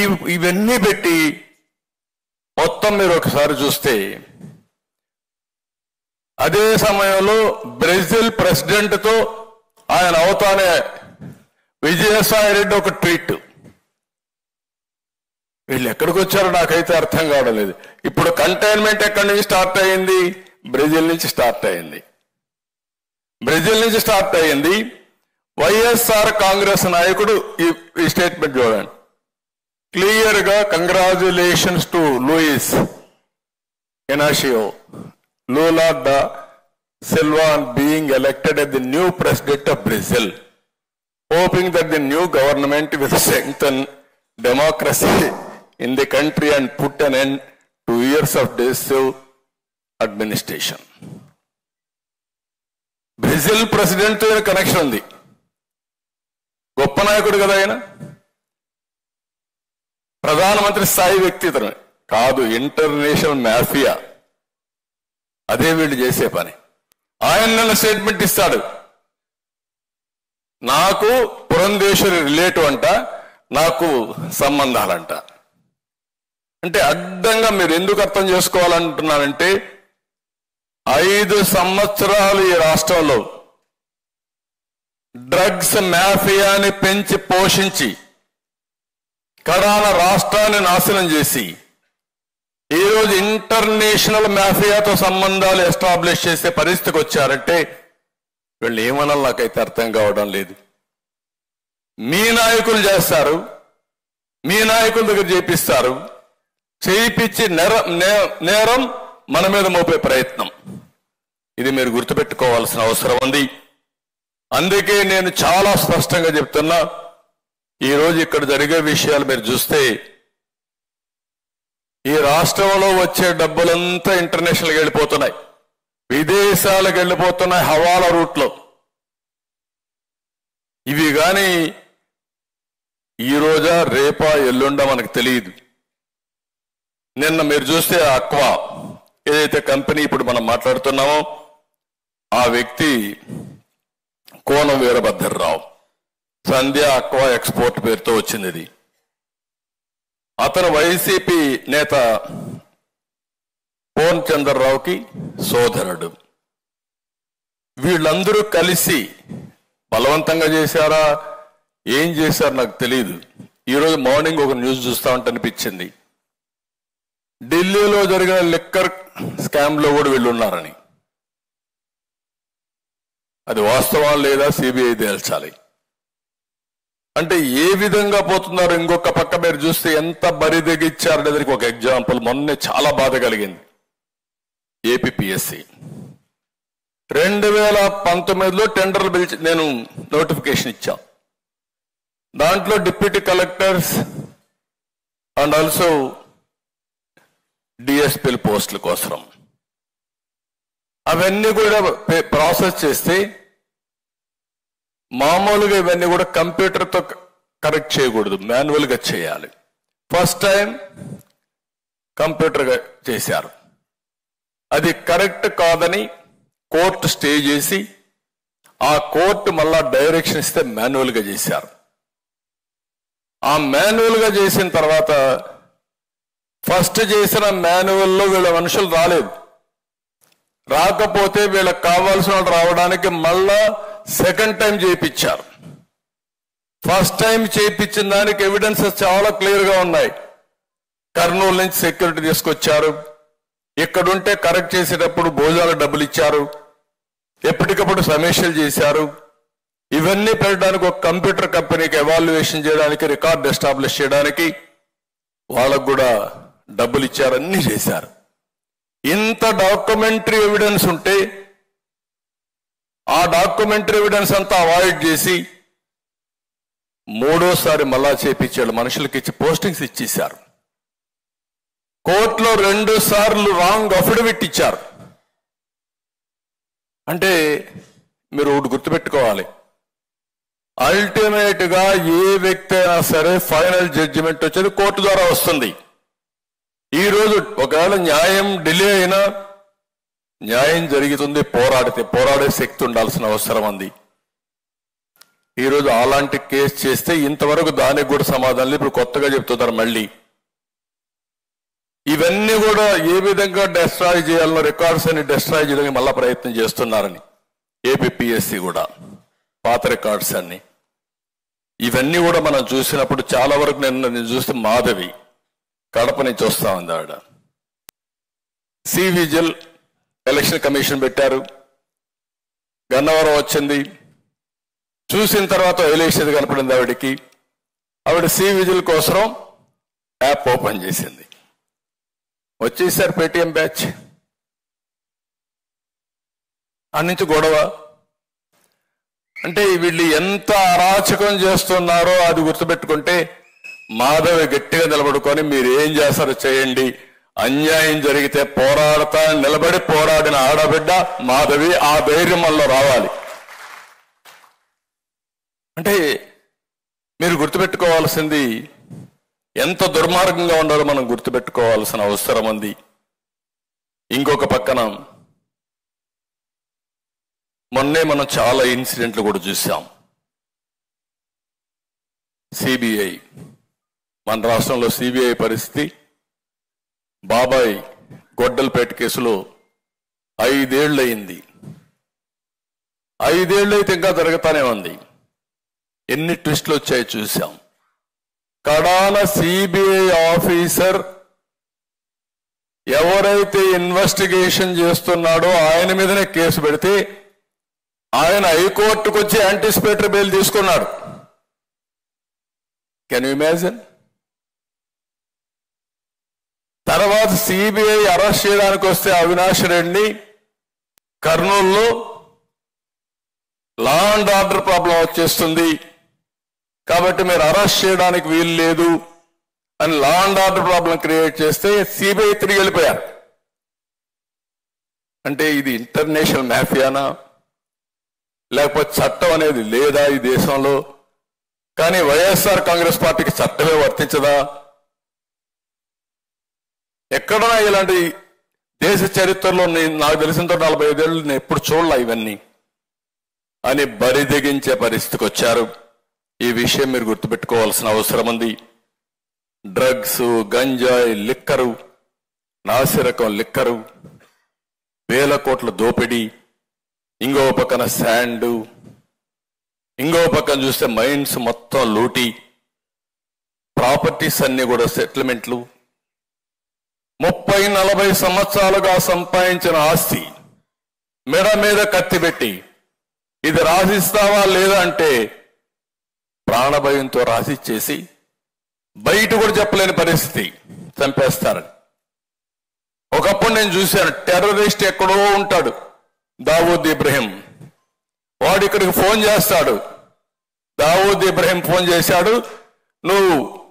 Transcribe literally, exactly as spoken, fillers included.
ఇవన్నీ పెట్టి మొత్తం మీరు ఒకసారి చూస్తే అదే సమయంలో బ్రెజిల్ ప్రెసిడెంట్తో ఆయన అవుతానే విజయసాయి రెడ్డి ఒక ట్వీట్. వీళ్ళు ఎక్కడికి వచ్చారో నాకైతే అర్థం కావడం లేదు. ఇప్పుడు కంటైన్మెంట్ ఎక్కడి నుంచి స్టార్ట్ అయ్యింది? బ్రెజిల్ నుంచి స్టార్ట్ అయ్యింది. బ్రెజిల్ నుంచి స్టార్ట్ అయ్యింది. వైఎస్ఆర్ కాంగ్రెస్ నాయకుడు ఈ స్టేట్మెంట్ చూడండి, క్లియర్ గా congratulations to Luiz Inacio Lula da Silva on being elected as the new president of Brazil, hoping that the new government will strengthen democracy in the country and put an end to years of decisive administration. Brazil president తో connection ఉంది. గొప్ప నాయకుడు కదా ఆయన, ప్రధానమంత్రి స్థాయి వ్యక్తి ఇతను కాదు, ఇంటర్నేషనల్ మాఫియా. అదే వీళ్ళు చేసే పని. ఆయన నన్ను స్టేట్మెంట్ ఇస్తాడు, నాకు పురంధేశ్వరి రిలేటివ్ అంట, నాకు సంబంధాలంట. అంటే అడ్డంగా మీరు ఎందుకు అర్థం చేసుకోవాలంటున్నానంటే, ఐదు సంవత్సరాలు ఈ రాష్ట్రంలో డ్రగ్స్ మాఫియాని పెంచి పోషించి కడాన రాష్ట్రాన్ని నాశనం చేసి ఈరోజు ఇంటర్నేషనల్ మాఫియాతో సంబంధాలు ఎస్టాబ్లిష్ చేసే పరిస్థితికి వచ్చారంటే వీళ్ళు ఏమనాలి నాకైతే అర్థం కావడం లేదు. మీ నాయకులు చేస్తారు, మీ నాయకుల దగ్గర చేపిస్తారు, చేయించి నేరం నేరం మన మీద మోపే ప్రయత్నం. ఇది మీరు గుర్తుపెట్టుకోవాల్సిన అవసరం ఉంది. అందుకే నేను చాలా స్పష్టంగా చెప్తున్నా, ఈరోజు ఇక్కడ జరిగే విషయాలు మీరు చూస్తే ఈ రాష్ట్రంలో వచ్చే డబ్బులంతా ఇంటర్నేషనల్కి వెళ్ళిపోతున్నాయి, విదేశాలకు వెళ్ళిపోతున్నాయి హవాలా రూట్లో. ఇవి కానీ ఈ రోజా రేపా ఎల్లుండా మనకు తెలియదు. నిన్న మీరు చూస్తే అక్వా ఏదైతే కంపెనీ ఇప్పుడు మనం మాట్లాడుతున్నామో ఆ వ్యక్తి కోనం వీరభద్రరావు, సంధ్య అక్వా ఎక్స్పోర్ట్ పేరుతో వచ్చింది. ఇది అతను వైసీపీ నేత పూర్ణ చంద్రరావుకి సోదరుడు. వీళ్ళందరూ కలిసి బలవంతంగా చేశారా, ఏం చేశారు నాకు తెలియదు. ఈరోజు మార్నింగ్ ఒక న్యూస్ చూస్తా ఉంటే అనిపించింది, ఢిల్లీలో జరిగిన లిక్కర్ స్కామ్ లో కూడా వీళ్ళు ఉన్నారని. అది వాస్తవం లేదా సిబిఐ తేల్చాలి. అంటే ఏ విధంగా పోతున్నారు. ఇంకొక పక్క మీరు చూస్తే ఎంత బరి తెగిచ్చారనేది ఒక ఎగ్జాంపుల్ మొన్నే చాలా బాధ కలిగింది. ఏపీపీఎస్సి రెండు వేల పంతొమ్మిదిలో టెండర్లు పిలిచి నేను నోటిఫికేషన్ ఇచ్చా. దాంట్లో డిప్యూటీ కలెక్టర్స్ అండ్ ఆల్సో డిఎస్పీల పోస్టుల కోసం అవన్నీ కూడా ప్రాసెస్ చేస్తే మామూలుగా ఇవన్నీ కూడా కంప్యూటర్తో కరెక్ట్ చేయకూడదు, మాన్యువల్గా చేయాలి. ఫస్ట్ టైం కంప్యూటర్గా చేశారు. అది కరెక్ట్ కాదని కోర్టు స్టే చేసి ఆ కోర్టు మళ్ళా డైరెక్షన్ ఇస్తే మాన్యువల్గా చేశారు. ఆ మాన్యువల్గా చేసిన తర్వాత ఫస్ట్ చేసిన మాన్యువల్లో వీళ్ళ మనుషులు రాలేదు. రాకపోతే వీళ్ళకి కావాల్సిన వాళ్ళు రావడానికి మళ్ళా సెకండ్ టైం చేయించారు. ఫస్ట్ టైం చేయించిన దానికి ఎవిడెన్సెస్ చాలా క్లియర్ గా ఉన్నాయి. కర్నూలు నుంచి సెక్యూరిటీ తీసుకొచ్చారు, ఇక్కడుంటే కరెక్ట్ చేసేటప్పుడు భోజనాలు డబ్బులు ఇచ్చారు, ఎప్పటికప్పుడు సమీక్షలు చేశారు. ఇవన్నీ పెట్టడానికి ఒక కంప్యూటర్ కంపెనీకి ఎవాల్యుయేషన్ చేయడానికి, రికార్డ్ ఎస్టాబ్లిష్ చేయడానికి వాళ్ళకు కూడా డబ్బులు ఇచ్చారు, అన్ని చేశారు. ఇంత డాక్యుమెంటరీ ఎవిడెన్స్ ఉంటే ఆ డాక్యుమెంటరీ ఎవిడెన్స్ అంతా అవాయిడ్ చేసి మూడోసారి మళ్ళా చేపించాడు, మనుషులకి ఇచ్చి పోస్టింగ్స్ ఇచ్చేశారు. కోర్టులో రెండు సార్లు రాంగ్ అఫిడవిట్ ఇచ్చారు. అంటే మీరు ఒకటి గుర్తుపెట్టుకోవాలి, అల్టిమేట్ గా ఏ వ్యక్తి అయినా సరే ఫైనల్ జడ్జిమెంట్ వచ్చేది కోర్టు ద్వారా వస్తుంది. ఈ రోజు ఒకవేళ న్యాయం డిలే అయినా న్యాయం జరుగుతుంది. పోరాడితే పోరాడే శక్తి ఉండాల్సిన అవసరం ఉంది. ఈరోజు అలాంటి కేసు చేస్తే ఇంతవరకు దానికి కూడా సమాధానం ఇప్పుడు కొత్తగా చెప్తున్నారు మళ్ళీ. ఇవన్నీ కూడా ఏ విధంగా డెస్ట్రాయ్ చేయాలనో రికార్డ్స్ అని డెస్ట్రాయ్ చేయడానికి మళ్ళా ప్రయత్నం చేస్తున్నారని ఏపీపీఎస్సీ కూడా పాత రికార్డ్స్ అన్ని ఇవన్నీ కూడా మనం చూసినప్పుడు చాలా వరకు నేను నేను చూస్తే మాధవి కడప నుంచి వస్తా ఉంది ఆవిడ. సి విజిల్ ఎలక్షన్ కమిషన్ పెట్టారు, గన్నవరం వచ్చింది, చూసిన తర్వాత వదిలేసేది కనపడింది ఆవిడకి. ఆవిడ సి విజిల్ కోసం యాప్ ఓపెన్ చేసింది, వచ్చేసారు పేటిఎం బ్యాచ్, అన్నించి నుంచి గొడవ. అంటే వీళ్ళు ఎంత అరాచకం చేస్తున్నారో అది గుర్తుపెట్టుకుంటే మాధవి గట్టిగా నిలబడుకొని మీరు ఏం చేస్తారో చేయండి, అన్యాయం జరిగితే పోరాడతా నిలబడి పోరాడిన ఆడబిడ్డ మాధవి, ఆ ధైర్యం వల్ల రావాలి. అంటే మీరు గుర్తుపెట్టుకోవాల్సింది ఎంత దుర్మార్గంగా ఉండాలో మనం గుర్తుపెట్టుకోవాల్సిన అవసరం ఉంది. ఇంకొక పక్కన మొన్నే మనం చాలా ఇన్సిడెంట్లు కూడా చూసాం. సిబిఐ, మన రాష్ట్రంలో సిబిఐ పరిస్థితి, బాబాయ్ గొడ్డలపేట కేసులో ఐదేళ్లు అయింది. ఐదేళ్లు అయితే ఇంకా జరుగుతానే ఉంది. ఎన్ని ట్విస్టులు వచ్చాయో చూసాం. కడాన సిబిఐ ఆఫీసర్ ఎవరైతే ఇన్వెస్టిగేషన్ చేస్తున్నాడో ఆయన మీదనే కేసు పెడితే ఆయన హైకోర్టుకు వచ్చి యాంటిసిపేటరీ బెయిల్ తీసుకున్నాడు. Can you imagine? తర్వాత సిబిఐ అరెస్ట్ చేయడానికి వస్తే అవినాష్ రెడ్డిని కర్నూలులో లా అండ్ ఆర్డర్ ప్రాబ్లం వచ్చేస్తుంది కాబట్టి మీరు అరెస్ట్ చేయడానికి వీలు లేదు అని law and order problem create చేస్తే సిబిఐ తిరిగి వెళ్ళిపోయారు. అంటే ఇది ఇంటర్నేషనల్ మాఫియానా లేకపోతే చట్టం అనేది లేదా ఈ దేశంలో? కానీ వైఎస్ఆర్ కాంగ్రెస్ పార్టీకి చట్టమే వర్తించదా? ఎక్కడన్నా ఇలాంటి దేశ చరిత్రలో నాకు తెలిసినంత నలభై ఐదేళ్ళు నేను ఎప్పుడు చూడలే ఇవన్నీ అని బరిదెగించే పరిస్థితికి వచ్చారు. ఈ విషయం మీరు గుర్తుపెట్టుకోవాల్సిన అవసరం ఉంది. డ్రగ్స్, గంజాయి, లిక్కరు, నాసిరకం లిక్కరు, వేల కోట్ల దోపిడీ, ఇంకో పక్కన శాండ్, ఇంకో పక్కన చూస్తే మైన్స్ మొత్తం లూటీ, ప్రాపర్టీస్ అన్ని కూడా సెటిల్మెంట్లు, ముప్పై నలభై సంవత్సరాలుగా సంపాదించిన ఆస్తి మెడ మీద కత్తి పెట్టి ఇది రాసిస్తావా లేదా అంటే ప్రాణభయంతో రాసిచ్చేసి బయట కూడా చెప్పలేని పరిస్థితి, చంపేస్తారని. ఒకప్పుడు నేను చూశాను, టెర్రరిస్ట్ ఎక్కడో ఉంటాడు దావూద్ ఇబ్రహీం, వాడు ఇక్కడికి ఫోన్ చేస్తాడు, దావూద్ ఇబ్రహీం ఫోన్ చేశాడు, నువ్వు